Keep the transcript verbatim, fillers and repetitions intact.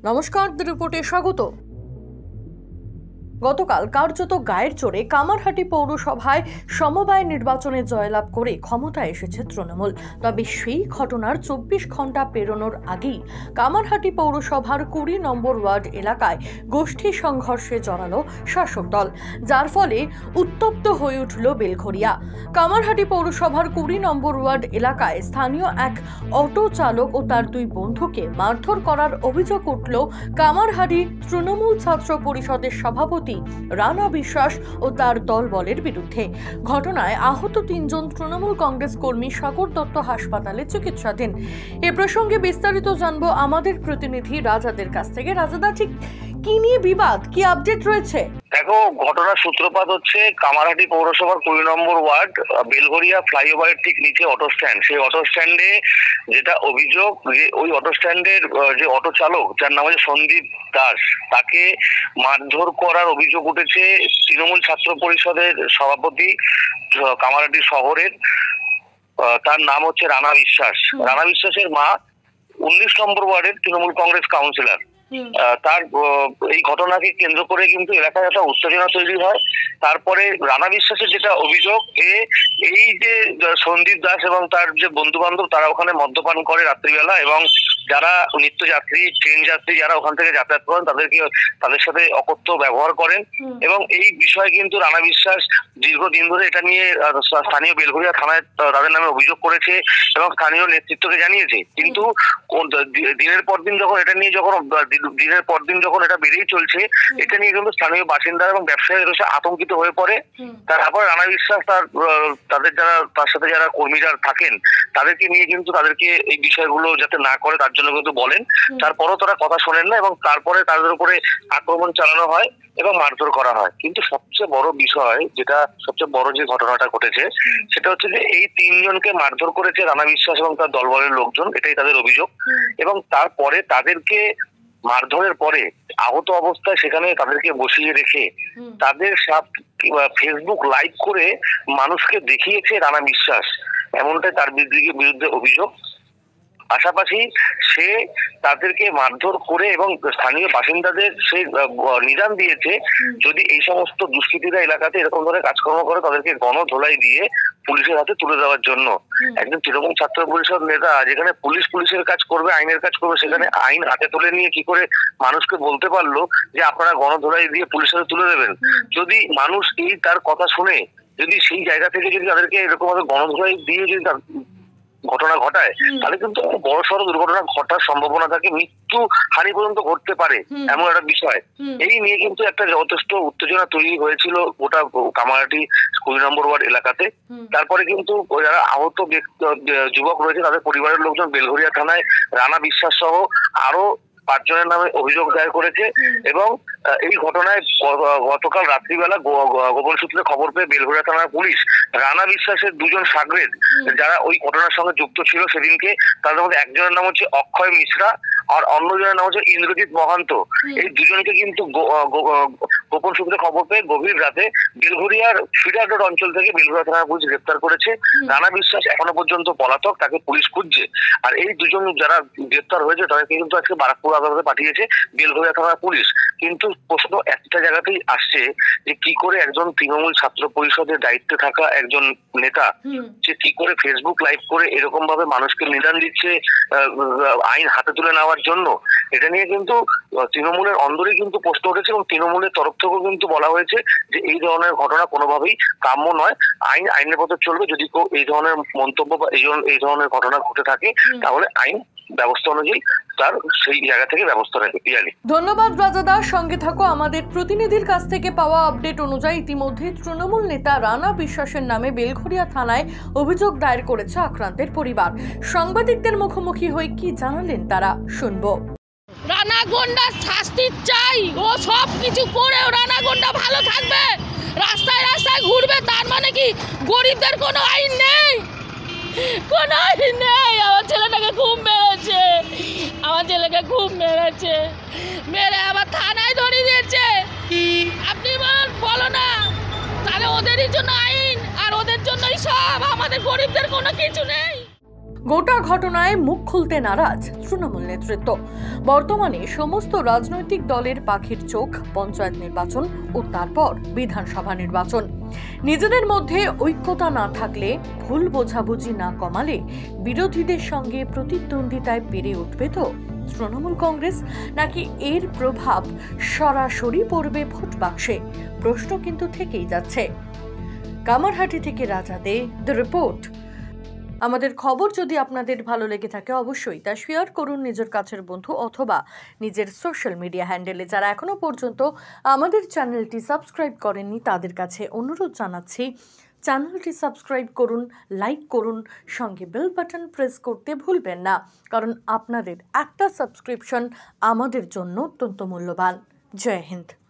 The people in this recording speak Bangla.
নমস্কার, দ্য রিপোর্টে স্বাগত। গতকাল কার্যত গায়ের জোরে কামারহাটি পৌরসভায় সমবায় নির্বাচনে জয়লাভ করে ক্ষমতায় এসেছে তৃণমূল। তবে সেই ঘটনার চব্বিশ ঘন্টা পেরোনোর আগেই কামারহাটি পৌরসভার কুড়ি নম্বর ওয়ার্ড এলাকায় গোষ্ঠী সংঘর্ষে জড়ালো শাসক দল, যার ফলে উত্তপ্ত হয়ে উঠল বেলঘরিয়া। কামারহাটি পৌরসভার কুড়ি নম্বর ওয়ার্ড এলাকায় স্থানীয় এক অটো চালক ও তার দুই বন্ধুকে মারধর করার অভিযোগ উঠল কামারহাটি তৃণমূল ছাত্র পরিষদের সভাপতি রানা বিশ্বাস ও তার দলবলের বিরুদ্ধে। ঘটনায় আহত তিনজন তৃণমূল কংগ্রেস কর্মী সাগর দত্ত হাসপাতালে চিকিৎসাধীন। এ প্রসঙ্গে বিস্তারিত জানবো আমাদের প্রতিনিধি রাজাদের কাছ থেকে। রাজাদা, ঠিক কি নিয়ে বিবাদ, কি আপডেট রয়েছে? দেখো, ঘটনার সূত্রপাত হচ্ছে কামারহাটি পৌরসভার কুড়ি নম্বর ওয়ার্ড বেলঘরিয়া ফ্লাইওভারের ঠিক নিচে অটো স্ট্যান্ড। সেই অটো স্ট্যান্ডে যেটা অভিযোগ, যে ওই অটো স্ট্যান্ডের যে অটো চালক, যার নাম হচ্ছে সন্দীপ দাস, তাকে মারধর করার অভিযোগ উঠেছে তৃণমূল ছাত্র পরিষদের সভাপতি কামারহাটি শহরের। তার নাম হচ্ছে রানা বিশ্বাস। রানা বিশ্বাসের মা উনিশ নম্বর ওয়ার্ডের তৃণমূল কংগ্রেস কাউন্সিলর। তার এই ঘটনাকে কেন্দ্র করে কিন্তু এলাকায় একটা উত্তেজনা তৈরি হয়। তারপরে রানা বিশ্বাসের যেটা অভিযোগ, এ এই যে সন্দীপ দাস এবং তার যে বন্ধু বান্ধব, তারা ওখানে মদ্যপান করে রাত্রিবেলা, এবং যারা নিত্যযাত্রী, ট্রেন যাত্রী যারা ওখান থেকে যাতায়াত করেন, তাদেরকে তাদের সাথে অকথ্য ব্যবহার করেন। এবং এই বিষয়ে কিন্তু রানা বিশ্বাস দীর্ঘদিন ধরে এটা নিয়ে স্থানীয় বেলঘরিয়া থানায় তাদের নামে অভিযোগ করেছে এবং স্থানীয় নেতৃত্বকে জানিয়েছে। কিন্তু দিনের পর দিন যখন এটা নিয়ে যখন দিনের পর দিন যখন এটা বেড়েই চলছে, এটা নিয়ে কিন্তু স্থানীয় বাসিন্দারা এবং ব্যবসায়ীরা আতঙ্কিত হয়ে পড়ে। তারপর রানা বিশ্বাস তার তাদের যারা তার সাথে যারা কর্মীরা থাকেন, তাদেরকে নিয়ে কিন্তু তাদেরকে এই বিষয়গুলো যাতে না করে তার জন্য কিন্তু বলেন। তারপরও তারা কথা শোনেন না এবং তারপরে তাদের উপরে আক্রমণ চালানো হয় এবং মারধর করা হয়। কিন্তু সবচেয়ে বড় বিষয়, যেটা সবচেয়ে বড় যে ঘটনাটা ঘটেছে, সেটা হচ্ছে যে এই তিনজনকে মারধর করেছে রানা বিশ্বাস এবং তার দলবলের লোকজন, এটাই তাদের অভিযোগ। এবং তারপরে তাদেরকে মারধরের পরে আহত অবস্থায় সেখানে তাদেরকে বসিয়ে রেখে তাদের সব ফেসবুক লাইভ করে মানুষকে দেখিয়েছে রানা বিশ্বাস, এমনটাই তার বিরুদ্ধে অভিযোগ। পাশাপাশি সে তাদেরকে মারধর করে এবং স্থানীয় বাসিন্দাদের সে নিদান দিয়েছে, যদি এই সমস্ত দুষ্কৃতীরা এলাকাতে এরকম ধরনের কাজকর্ম করে তাদেরকে গণধোলাই দিয়ে পুলিশের হাতে তুলে দেওয়ার জন্য। একজন তৃণমূল ছাত্র পরিষদ নেতা যেখানে পুলিশ পুলিশের কাজ করবে, আইনের কাজ করবে, সেখানে আইন হাতে তুলে নিয়ে কি করে মানুষকে বলতে পারলো যে আপনারা গণধোলাই দিয়ে পুলিশের হাতে তুলে দেবেন? যদি মানুষ এই তার কথা শুনে যদি সেই জায়গা থেকে যদি তাদেরকে এরকম ভাবে গণধোলাই দিয়ে যদি ঘটনা ঘটায়, তাহলে কিন্তু বড় সড় দুর্ঘটনা ঘটার সম্ভাবনা থাকে, মৃত্যু হানি পর্যন্ত ঘটতে পারে এমন একটা বিষয়। এই নিয়ে কিন্তু একটা যথেষ্ট উত্তেজনা তৈরি হয়েছিল গোটা কামারহাটি কুড়ি নম্বর ওয়ার্ড এলাকাতে। তারপরে কিন্তু যারা আহত যুবক রয়েছে তাদের পরিবারের লোকজন বেলঘরিয়া থানায় রানা বিশ্বাস সহ আরো পাঁচজনের নামে অভিযোগ দায়ের করেছে। এবং এই ঘটনায় গতকাল রাত্রিবেলা গোপন সূত্রে খবর পেয়ে বেলঘরিয়া থানার পুলিশ রানা বিশ্বাসের দুজন সাগরেদ যারা ওই ঘটনার সঙ্গে যুক্ত ছিল সেদিনকে, তাদের মধ্যে একজনের নাম হচ্ছে অক্ষয় মিশ্রা আর অন্যজনের নাম হচ্ছে ইন্দ্রজিৎ মহান্ত, এই দুজনকে কিন্তু গোপন সূত্রে খবর পেয়ে গভীর রাতে বেলঘরিয়ার ফিডার রোড অঞ্চল থেকে বেলঘরিয়া থানার পুলিশ গ্রেপ্তার করেছে। রানা বিশ্বাস এখনো পর্যন্ত পলাতক, তাকে পুলিশ খুঁজছে। আর এই দুজন যারা গ্রেপ্তার হয়েছে তাদেরকে কিন্তু আজকে বারাকপুর আদালতে পাঠিয়েছে বেলঘরিয়া থানার পুলিশ। কিন্তু প্রশ্ন একটা জায়গাতেই আসছে যে কি করে একজন তৃণমূল ছাত্র পরিষদের দায়িত্বে থাকা একজন নেতা যে কি করে ফেসবুক লাইভ করে এরকম ভাবে মানুষকে নিদান দিচ্ছে আইন হাতে তুলে নেওয়ার জন্য। এটা নিয়ে কিন্তু তৃণমূলের অন্দরে কিন্তু প্রশ্ন উঠেছে এবং তৃণমূলের তরফ থেকেও কিন্তু বলা হয়েছে যে এই ধরনের ঘটনা কোনোভাবেই কাম্য নয়, আইন আইনের পথে চলবে। যদি কেউ এই ধরনের মন্তব্য বা এই ধরনের ঘটনা ঘটে থাকে, তাহলে আইন ব্যবস্থা অনুযায়ী তার সেই জায়গা থেকে ব্যবস্থা নেবে। পিয়ালি, ধন্যবাদ রাজাদা। সঙ্গে থাকো। আমাদের প্রতিনিধির কাছ থেকে পাওয়া আপডেট অনুযায়ী ইতিমধ্যে তৃণমূল নেতা রানা বিশ্বাসের নামে বেলঘরিয়া থানায় অভিযোগ দায়ের করেছে আক্রান্তের পরিবার। সাংবাদিকদের মুখোমুখি হয়ে কি জানালেন তারা, শুনবো। রানা গুন্ডা শাস্তি চাই, ও সব কিছু করেও রানা গুন্ডা ভালো থাকবে, রাস্তায় রাস্তায় ঘুরবে, তার মানে কি গরিবদের কোনো আইন নেই? কোনো আইন নেই। আমার ছেলেটাকে খুব মেরেছে, আমার ছেলেকে খুব মেরেছে, মেরে আবার থানায় ধরিয়ে দিয়েছে। আপনি বলো না, তাহলে ওদেরই জন্য আইন আর ওদের জন্যই সব, আমাদের গরিবদের কোনো কিছু নেই। গোটা ঘটনায় মুখ খুলতে নারাজ তৃণমূল নেতৃত্ব। বর্তমানে সমস্ত রাজনৈতিক দলের পাখির চোখ পঞ্চায়েত নির্বাচন ও তারপর বিধানসভা নির্বাচন। নিজেদের মধ্যে ঐক্যতা না থাকলে, ভুল বোঝাবুঝি না কমালে বিরোধীদের সঙ্গে প্রতিদ্বন্দ্বিতায় পেরে উঠবে তো তৃণমূল কংগ্রেস, নাকি এর প্রভাব সরাসরি পড়বে ভোট বাক্সে? প্রশ্ন কিন্তু থেকেই যাচ্ছে। কামারহাটি থেকে রাজা দে, দ্য রিপোর্ট। আমাদের খবর যদি আপনাদের ভালো লেগে থাকে অবশ্যই তা শেয়ার করুন নিজের কাছের বন্ধু অথবা নিজের সোশ্যাল মিডিয়া হ্যান্ডেলে। যারা এখনো পর্যন্ত আমাদের চ্যানেলটি সাবস্ক্রাইব করেননি তাদের কাছে অনুরোধ জানাচ্ছি, চ্যানেলটি সাবস্ক্রাইব করুন, লাইক করুন, সঙ্গে বেল বাটন প্রেস করতে ভুলবেন না, কারণ আপনাদের একটা সাবস্ক্রিপশন আমাদের জন্য অত্যন্ত মূল্যবান। জয় হিন্দ।